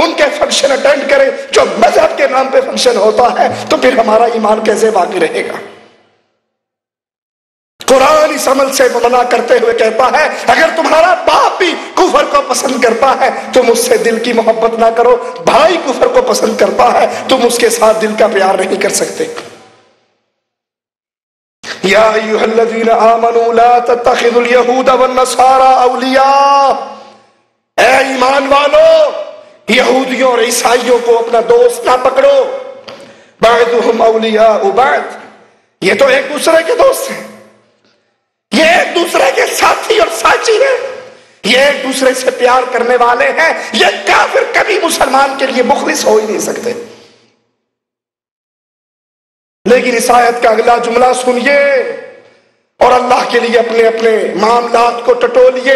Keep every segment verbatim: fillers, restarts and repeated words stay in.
ان کے function attend کریں جو مذہب کے نام پہ فنکشن ہوتا ہے، تو پھر ہمارا ایمان کیسے باقی رہے گا؟ قرآن اس عمل سے منع کرتے ہوئے کہتا ہے اگر تمہارا باپ بھی کفر کو پسند کرتا ہے تم اس سے دل کی محبت نہ کرو، بھائی کفر کو پسند کرتا ہے تم اس کے ساتھ دل کا پیار نہیں کر سکتے۔ یا ایھا الذین آمنوا لا تتخذوا اليہود والنصارى اولیاء، اے ایمان والو یہودیوں اور عیسائیوں کو اپنا دوست نہ پکڑو، بعضهم اولیاء بعض، یہ تو ایک دوسرے کے دوست ہیں، یہ ایک دوسرے کے ساتھی اور ساتھی ہیں، یہ ایک دوسرے سے پیار کرنے والے ہیں، یہ کافر کبھی مسلمان کے لیے مخلص ہو ہی نہیں سکتے۔ لیکن اس آیت کا اگلا جملہ سنیے اور اللہ کے لیے اپنے اپنے معاملات کو ٹٹولیے۔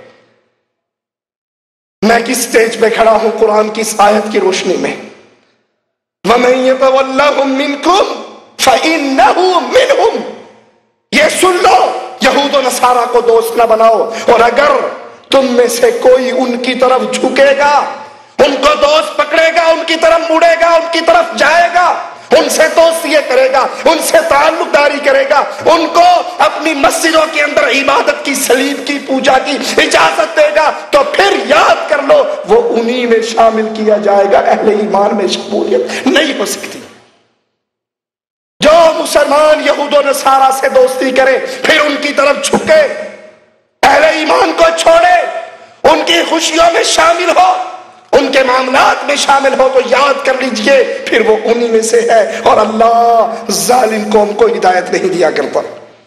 میں کس سٹیج پہ کھڑا ہوں قرآن کی اس آیت کی روشنی میں؟ وَمَن يَتَوَلَّهُم مِّنكُمْ فَإِنَّهُ مِنْهُمْ، یہ سن لو یہود و نصارہ کو دوست نہ بناؤ، اور اگر تم میں سے کوئی ان کی طرف جھکے گا، ان کو دوست پکڑے گا، ان کی طرف مڑے گا، ان کی طرف جائے گا، ان سے دوستیاں کرے گا، ان سے تعلق داری کرے گا، ان کو اپنی مسجدوں کے اندر عبادت کی، صلیب کی پوجا کی اجازت دے گا، تو پھر یاد کر لو وہ انہی میں شامل کیا جائے گا، اہل ایمان میں شمولیت نہیں ہو سکتی۔ جو مسلمان یہود و نصارہ سے دوستی کرے پھر ان کی طرف جھکے، اہل ایمان کو چھوڑے، ان کی خوشیوں میں شامل ہو، ان کے معاملات میں شامل ہو، تو یاد کر لیجئے پھر وہ انہی میں سے ہے، اور اللہ ظالم قوم کو ہدایت نہیں دیا کرتا۔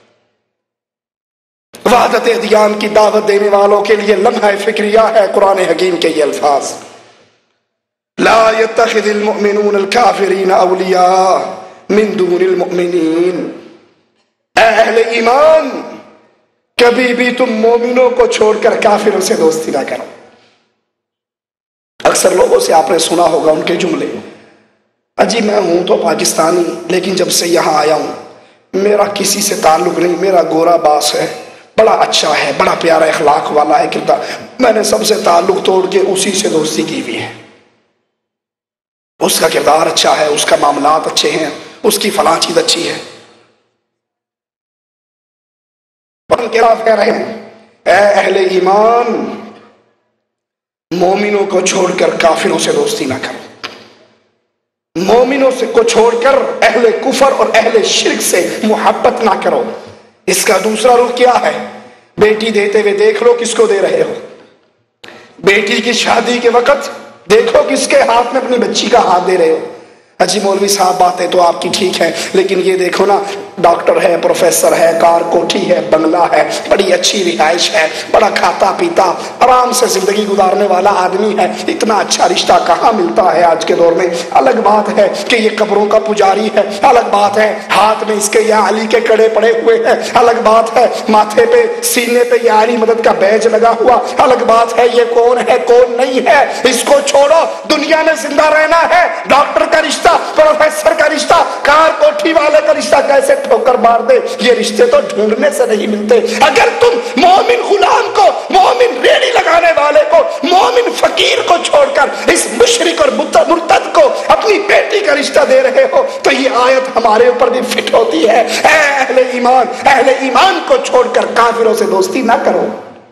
وحدت ادیان کی دعوت دینے والوں کے لیے لمحہ فکریہ ہے قرآن حکیم کے یہ الفاظ، لا يتخذ المؤمنون الكافرین اولیاء من دون المؤمنین، اے اہل ایمان کبھی بھی تم مومنوں کو چھوڑ کر کافروں سے دوستی نہ کرو۔ اکثر لوگوں سے آپ نے سنا ہوگا ان کے جملے، اجی میں ہوں تو پاکستانی لیکن جب سے یہاں آیا ہوں میرا کسی سے تعلق نہیں، میرا گورا باس ہے، بڑا اچھا ہے، بڑا پیارا اخلاق والا ہے، کردار، میں نے سب سے تعلق توڑ کے اسی سے دوستی کی ہوئی ہے، اس کا کردار اچھا ہے، اس کا معاملات اچھے ہیں، اس کی فلاں چیز اچھی ہے۔ پر کیا کہہ رہے ہیں؟ اے اہل ایمان مومنوں کو چھوڑ کر کافروں سے دوستی نہ کرو، مومنوں سے کو چھوڑ کر اہل کفر اور اہل شرک سے محبت نہ کرو۔ اس کا دوسرا رخ کیا ہے؟ بیٹی دیتے ہوئے دیکھ لو کس کو دے رہے ہو، بیٹی کی شادی کے وقت دیکھو کس کے ہاتھ میں اپنی بچی کا ہاتھ دے رہے ہو۔ اجی مولوی صاحب باتیں تو آپ کی ٹھیک ہے لیکن یہ دیکھو نا، ڈاکٹر ہے، پروفیسر ہے، کار کوٹھی ہے، بنگلہ ہے، بڑی اچھی رہائش ہے، بڑا کھاتا پیتا آرام سے زندگی گزارنے والا آدمی ہے، اتنا اچھا رشتہ کہاں ملتا ہے آج کے دور میں؟ الگ بات ہے کہ یہ قبروں کا پجاری ہے، الگ بات ہے ہاتھ میں اس کے یا علی کے کڑے پڑے ہوئے ہیں، الگ بات ہے ماتھے پہ سینے پہ یا علی مدد کا بیج لگا ہوا، الگ بات ہے یہ کون ہے کون نہیں ہے، اس کو چھوڑو، دنیا میں زندہ رہنا ہے۔ ڈاکٹر کا رشتہ، پروفیسر کا رشتہ، کار کوٹھی والے کا رشتہ کیسے ٹھوکر مار دے؟ یہ رشتے تو ڈھونڈنے سے نہیں ملتے۔ اگر تم مومن غلام کو، مومن ریڑھی لگانے والے کو، مومن فقیر کو چھوڑ کر اس مشرک اور مرتد کو اپنی بیٹی کا رشتہ دے رہے ہو تو یہ آیت ہمارے اوپر بھی فٹ ہوتی ہے۔ اے اہل ایمان، اہل ایمان کو چھوڑ کر کافروں سے دوستی نہ کرو۔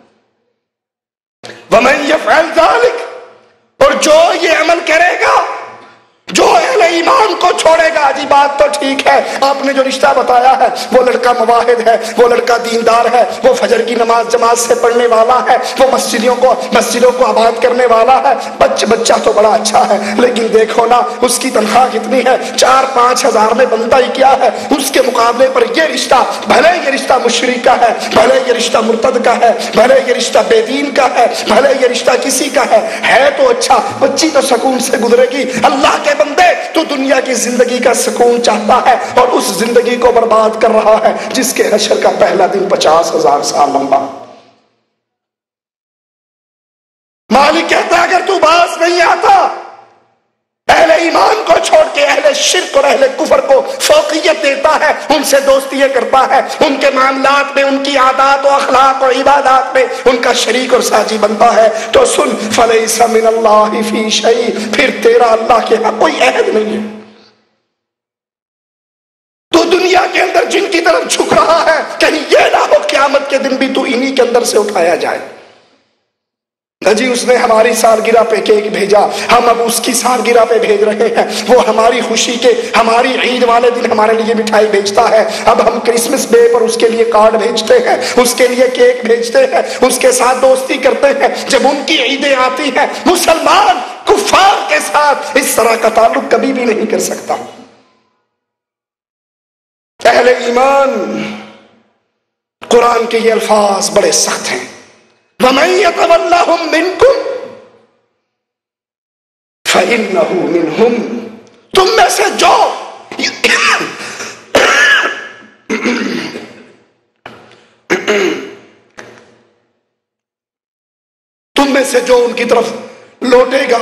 وَمَن يَفْعَلْ ذَلِكَ، اور جو یہ عمل کرے گا، جو اہل ایمان کو چھوڑے گا، جی بات تو ٹھیک ہے، آپ نے جو رشتہ بتایا ہے وہ لڑکا مواحد ہے، وہ لڑکا دیندار ہے، وہ فجر کی نماز جماعت سے پڑھنے والا ہے، وہ مسجدوں کو مسجدوں کو آباد کرنے والا ہے، بچہ بچہ تو بڑا اچھا ہے، لیکن دیکھو نا اس کی تنخواہ کتنی ہے، چار پانچ ہزار میں بنتا ہی کیا ہے، اس کے مقابلے پر یہ رشتہ، بھلے یہ رشتہ مشرک کا ہے، بھلے یہ رشتہ مرتد کا ہے، بھلے یہ رشتہ بے دین کا ہے، بھلے یہ رشتہ کسی کا ہے ہے تو اچھا، بچی تو سکون سے گزرے گی۔ اللہ کے بندے، تو دنیا کی زندگی کا سکون چاہتا ہے اور اس زندگی کو برباد کر رہا ہے جس کے حشر کا پہلا دن پچاس ہزار سال لمبا۔ مالک کہتا ہے اگر تو باز نہیں آتا اہل ایمان کو چھوڑ کے اہل شرک اور اہل کفر کو فوقیت دیتا ہے، ان سے دوستیاں کرتا ہے، ان کے معاملات میں، ان کی عادات و اخلاق اور عبادات میں ان کا شریک اور ساجی بنتا ہے، تو سن فلیس من اللہ فی شیء، پھر تیرا اللہ کے ہاں کوئی عہد نہیں ہے۔ تو دنیا کے اندر جن کی طرف جھک رہا ہے، کہیں یہ نہ ہو قیامت کے دن بھی تو انہی کے اندر سے اٹھایا جائے۔ جی اس نے ہماری سالگرہ پہ کیک بھیجا، ہم اب اس کی سالگرہ پہ بھیج رہے ہیں، وہ ہماری خوشی کے، ہماری عید والے دن ہمارے لیے مٹھائی بھیجتا ہے، اب ہم کرسمس ڈے پر اس کے لیے کارڈ بھیجتے ہیں، اس کے لیے کیک بھیجتے ہیں، اس کے ساتھ دوستی کرتے ہیں۔ جب ان کی عیدیں آتی ہیں، مسلمان کفار کے ساتھ اس طرح کا تعلق کبھی بھی نہیں کر سکتا۔ اہل ایمان، قرآن کے یہ الفاظ بڑے سخت ہیں، وَمَن يَتَوَلَّهُم مِّنكُمْ فَإِنَّهُ مِنْهُمْ، تم میں سے جو تم میں سے جو ان کی طرف لوٹے گا،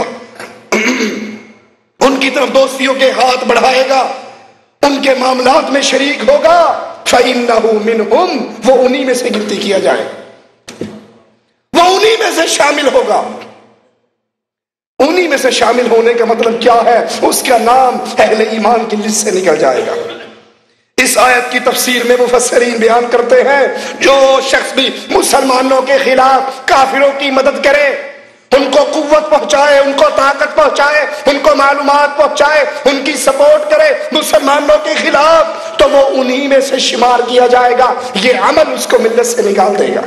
ان کی طرف دوستیوں کے ہاتھ بڑھائے گا، ان کے معاملات میں شریک ہوگا، فَإِنَّهُ مِنْهُمْ، وہ انہی میں سے گنتی کیا جائے، وہ انہی میں سے شامل ہوگا۔ انہی میں سے شامل ہونے کا مطلب کیا ہے؟ اس کا نام اہل ایمان کی لسٹ سے نکل جائے گا۔ اس آیت کی تفسیر میں مفسرین بیان کرتے ہیں، جو شخص بھی مسلمانوں کے خلاف کافروں کی مدد کرے، ان کو قوت پہنچائے، ان کو طاقت پہنچائے، ان کو معلومات پہنچائے، ان کی سپورٹ کرے مسلمانوں کے خلاف، تو وہ انہی میں سے شمار کیا جائے گا، یہ عمل اس کو ملت سے نکال دے گا۔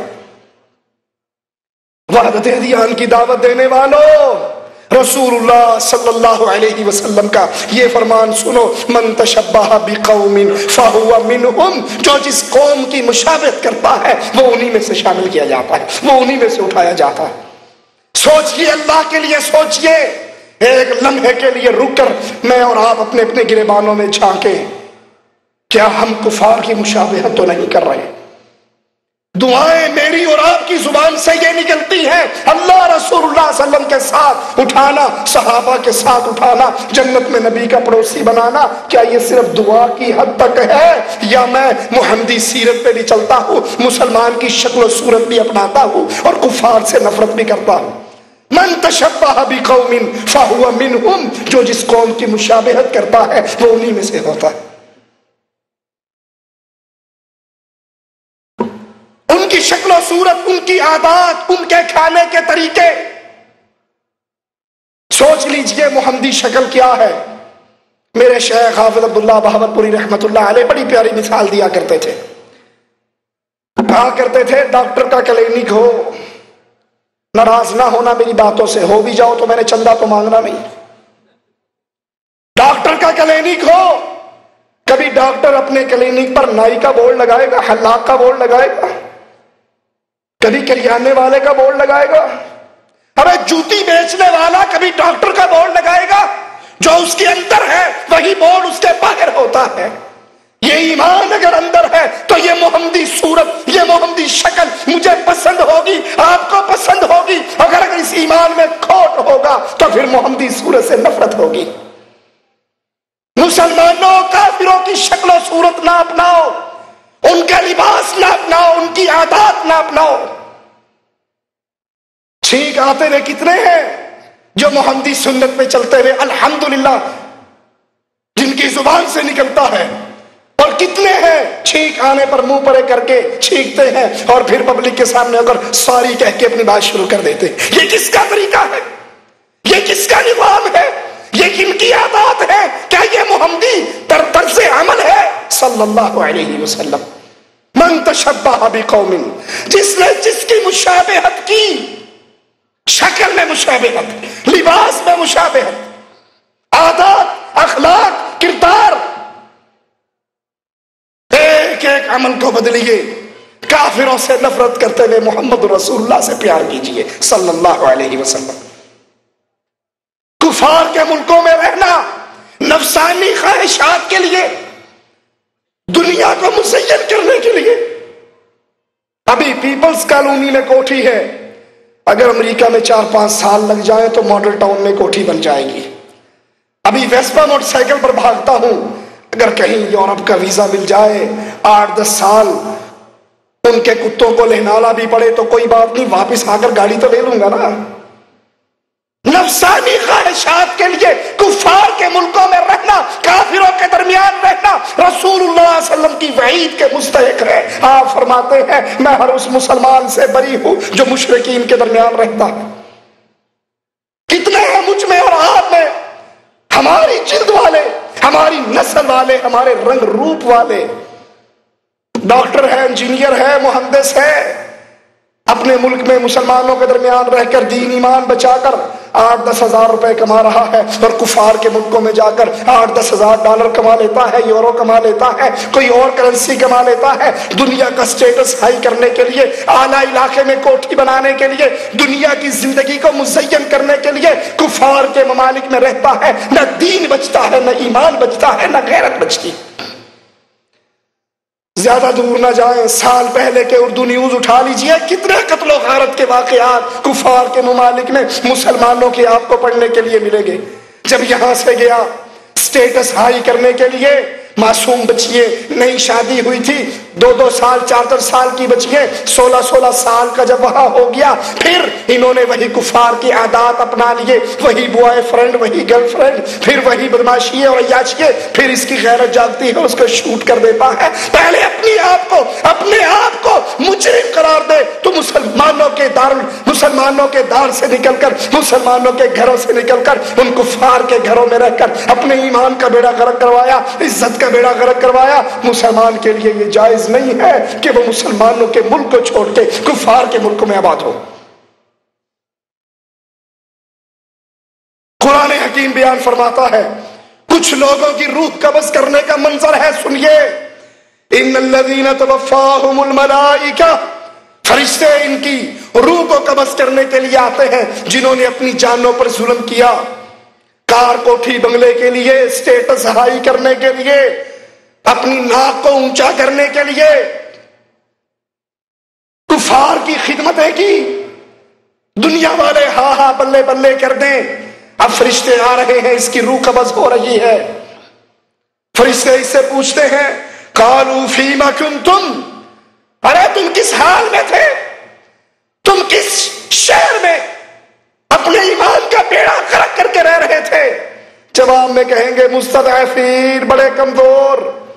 وحدت ادیان کی دعوت دینے والوں، رسول اللہ صلی اللہ علیہ وسلم کا یہ فرمان سنو، من تشبہ بقوم فہو منہم، جو جس قوم کی مشابہت کرتا ہے وہ انہی میں سے شامل کیا جاتا ہے، وہ انہی میں سے اٹھایا جاتا ہے۔ سوچئے، اللہ کے لیے سوچئے، ایک لمحے کے لیے رک کر میں اور آپ اپنے اپنے گریبانوں میں جھانکیں، کیا ہم کفار کی مشابہت تو نہیں کر رہے؟ دعائیں میری اور آپ کی زبان سے یہ نکلتی ہیں، اللہ رسول اللہ صلی اللہ علیہ وسلم کے ساتھ اٹھانا، صحابہ کے ساتھ اٹھانا، جنت میں نبی کا پڑوسی بنانا، کیا یہ صرف دعا کی حد تک ہے، یا میں محمدی سیرت پہ بھی چلتا ہوں، مسلمان کی شکل و صورت بھی اپناتا ہوں اور کفار سے نفرت بھی کرتا ہوں؟ من تشبہ بقوم فہو منہم، جو جس قوم کی مشابہت کرتا ہے وہ انہی میں سے ہوتا ہے۔ ان کی شکل و صورت، ان کی عادات، ان کے کھانے کے طریقے، سوچ لیجئے محمدی شکل کیا ہے۔ میرے شیخ حافظ عبداللہ بہاوت پوری رحمت اللہ علیہ بڑی پیاری مثال دیا کرتے تھے، کہا کرتے تھے ڈاکٹر کا کلینک ہو، ناراض نہ ہونا میری باتوں سے، ہو بھی جاؤ تو میں نے چندہ تو مانگنا نہیں۔ ڈاکٹر کا کلینک ہو، کبھی ڈاکٹر اپنے کلینک پر نائی کا بورڈ لگائے گا، حلاق کا بورڈ لگائے گا، کبھی کریانے والے کا بورڈ لگائے گا، ارے جوتی بیچنے والا کبھی ڈاکٹر کا بورڈ لگائے گا، جو اس کے اندر ہے وہی بورڈ اس کے باہر ہوتا ہے۔ یہ ایمان اگر اندر ہے تو یہ محمدی صورت، یہ محمدی شکل مجھے پسند ہوگی، آپ کو پسند ہوگی، اگر اگر اس ایمان میں کھوٹ ہوگا تو پھر محمدی صورت سے نفرت ہوگی۔ مسلمانوں، کافروں کی شکل و صورت نہ اپناؤ، ان کا لباس نہ اپناؤ، ان کی عادات نہ اپناؤ۔ چھینک آتے ہوئے کتنے ہیں جو محمدی سنت پہ چلتے ہوئے الحمدللہ جن کی زبان سے نکلتا ہے، اور کتنے ہیں چھینک آنے پر منہ پرے کر کے چھینکتے ہیں اور پھر پبلک کے سامنے اگر سوری کہہ کے اپنی بات شروع کر دیتے ہیں۔ یہ کس کا طریقہ ہے؟ یہ کس کا نظام ہے؟ یہ کن کی عادات ہے؟ کیا یہ محمدی در طرز عمل ہے؟ صلی اللہ علیہ وسلم، من تشبہ بقوم، جس نے جس کی مشابہت کی، شکل میں مشابہت، لباس میں مشابہت، عادات، اخلاق، کردار، ایک ایک عمل کو بدلیے، کافروں سے نفرت کرتے ہوئے محمد رسول اللہ سے پیار کیجئے صلی اللہ علیہ وسلم۔ کفار کے ملکوں میں رہنا نفسانی خواہشات کے لیے، دنیا کو مزین کرنے کے لیے۔ ابھی پیپلز کالونی میں کوٹھی ہے، اگر امریکہ میں چار پانچ سال لگ جائیں تو ماڈل ٹاؤن میں کوٹھی بن جائے گی۔ ابھی ویسپا موٹر سائیکل پر بھاگتا ہوں، اگر کہیں یورپ کا ویزا مل جائے آٹھ دس سال ان کے کتوں کو لہنانا بھی پڑے تو کوئی بات نہیں، واپس آ کر گاڑی تو لے لوں گا نا۔ نفسانی خواہشات کے لیے کفار کے ملکوں میں رہنا، کافروں کے درمیان رہنا رسول اللہ صلی اللہ علیہ وسلم کی وعید کے مستحق ہے۔ آپ فرماتے ہیں میں ہر اس مسلمان سے بری ہوں جو مشرکین کے درمیان رہتا ہے۔ کتنے ہیں مجھ میں اور آپ میں، ہماری جلد والے، ہماری نسل والے، ہمارے رنگ روپ والے، ڈاکٹر ہے، انجینئر ہے، مہندس ہے، اپنے ملک میں مسلمانوں کے درمیان رہ کر دین ایمان بچا کر آٹھ دس ہزار روپے کما رہا ہے، اور کفار کے ملکوں میں جا کر آٹھ دس ہزار ڈالر کما لیتا ہے، یورو کما لیتا ہے، کوئی اور کرنسی کما لیتا ہے، دنیا کا سٹیٹس ہائی کرنے کے لیے، اعلیٰ علاقے میں کوٹھی بنانے کے لیے، دنیا کی زندگی کو مزین کرنے کے لیے کفار کے ممالک میں رہتا ہے۔ نہ دین بچتا ہے، نہ ایمان بچتا ہے، نہ غیرت بچتی۔ زیادہ دور نہ جائیں، سال پہلے کے اردو نیوز اٹھا لیجئے، کتنے قتل و غارت کے واقعات کفار کے ممالک میں مسلمانوں کے آپ کو پڑھنے کے لیے ملیں گے۔ جب یہاں سے گیا سٹیٹس ہائی کرنے کے لیے، معصوم بچیے، نئی شادی ہوئی تھی، دو دو سال چار چار سال کی بچیے، سولہ سولہ سال کا جب وہاں ہو گیا، پھر انہوں نے وہی کفار کی عادات اپنا لیے، وہی بوائے فرینڈ، وہی گرل فرینڈ، پھر وہی بدماشیے اور عیاشیے، پھر اس کی غیرت جاگتی ہے، اس کو شوٹ کر دیتا ہے۔ پہلے اپنی آپ کو اپنے آپ کو مجرم قرار دے تو مسلمانوں کے دار مسلمانوں کے دار سے نکل کر، مسلمانوں کے گھروں سے نکل کر ان کفار کے گھروں میں رہ کر اپنے ایمان کا بیڑا غرق کروایا، عزت کا بیڑا غرق کروایا۔ مسلمان کے لیے یہ جائز نہیں ہے کہ وہ مسلمانوں کے ملک کو چھوڑ کے کفار کے ملک میں آباد ہو۔ قرآن حکیم بیان فرماتا ہے، کچھ لوگوں کی روح قبض کرنے کا منظر ہے، سنیے، ان الذین توفاہم الملائکہ، فرشتے ان کی روح کو قبض کرنے کے لیے آتے ہیں جنہوں نے اپنی جانوں پر ظلم کیا، کار کوٹھی بنگلے کے لیے، سٹیٹس ہائی کرنے کے لیے، اپنی ناک کو اونچا کرنے کے لیے کفار کی خدمتیں کی۔ دنیا والے ہاں ہاں بلے بلے کر دیں، اب فرشتے آ رہے ہیں، اس کی روح قبض ہو رہی ہے۔ فرشتے اس سے پوچھتے ہیں، قالوا فیما کنتم، ارے تم کس حال میں تھے، تم کس شہر میں اپنے ایمان کا بیڑا غرق کر کے رہ رہے تھے؟ جواب میں کہیں گے مستضعفین، بڑے کمزور،